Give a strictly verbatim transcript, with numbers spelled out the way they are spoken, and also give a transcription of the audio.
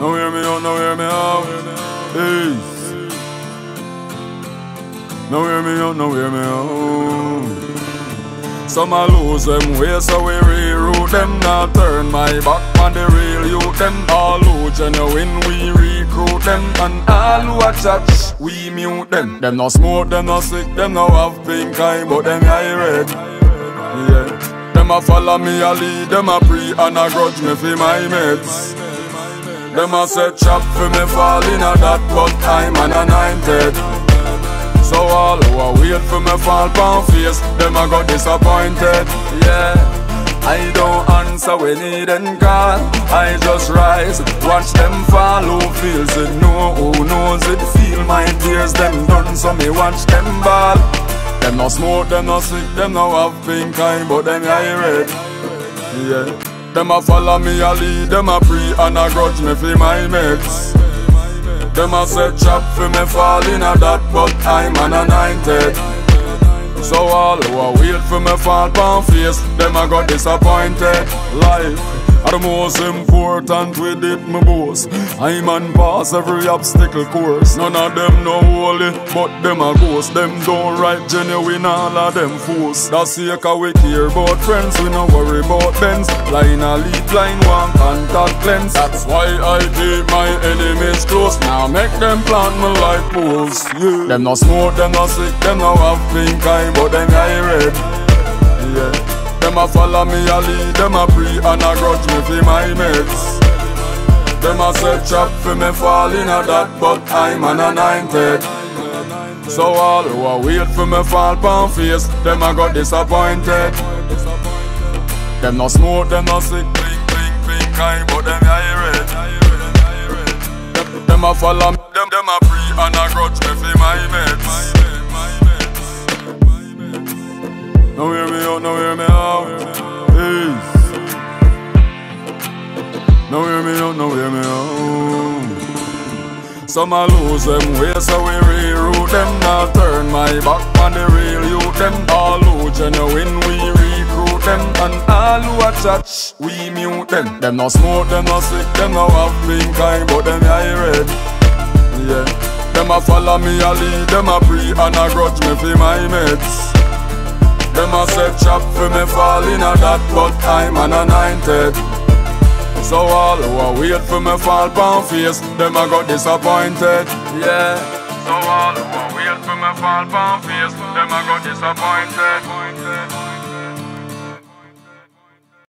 Now hear me out, now hear me out. Hey. Now hear me out, now hear me out. Some a lose them way, so we reroute them. Now turn my back on the real youth. Them all who genuine, we recruit them. And all who a chat, we mute them. Them no smoke, them no sick, them no have pink eye, but them eye red. Yeah. Them a follow me, a lead, them a pre and a grudge me for my mates. Them a set trap for me fall in a that, but I'm an anointed. So all who a wait for me fall pound face, them a got disappointed. Yeah, I don't answer when they then call. I just rise, watch them fall. Who feels it, know who knows it. Feel my tears, them done, so me watch them ball. Them no smoke, them no sick, them no have pink eye, but them eye red. Yeah, them a follow me, a lead, them a pre and a grudge me for my mates. Them a set trap for me fall in a that, but I'm an anointed. So all who a wait for me fall pound face, them a got disappointed. Life are the most important, with it me boast. I'm on pass every obstacle course. None of them no holy, but them a ghost. Them don't write genuine, all of them fools. That's the sake we care about friends, we no worry about bends. Line a lead, line one contact lens. That's why I keep my enemies close. Now make them plant me like fools. Yeah. Them no smoke, them no sick, them no have pink eye, but them eye red. Yeah. Them a follow me, a lead, them a pre and a grudge me for my mates. Them a set trap for me fall in a that, but I'm an anointed. So all who a wait for me fall pound face, them a got disappointed. Them no smoke, them no sick, pink, pink, pink eye, but them eye red. Them, them a follow me, them, them a pre and a grudge me for my mates. Now hear me out, now hear me out. Hey. Now hear me out, now hear me out. Some a lose them way, so we reroute them. Now turn my back on the real youth. Them all who genuine, we recruit them. And all who a chat, we mute them. Them no smoke, them no sick, them no have pink eye, but them eye red. Yeah. Them a follow me, a lead, them a pre and a grudge me for my mates. Them a set trap for me fall in a that, but I'm an anointed. So all who a wait for me fall pound face, them a got disappointed. Yeah. So all who a wait for me fall pound face, them a got disappointed.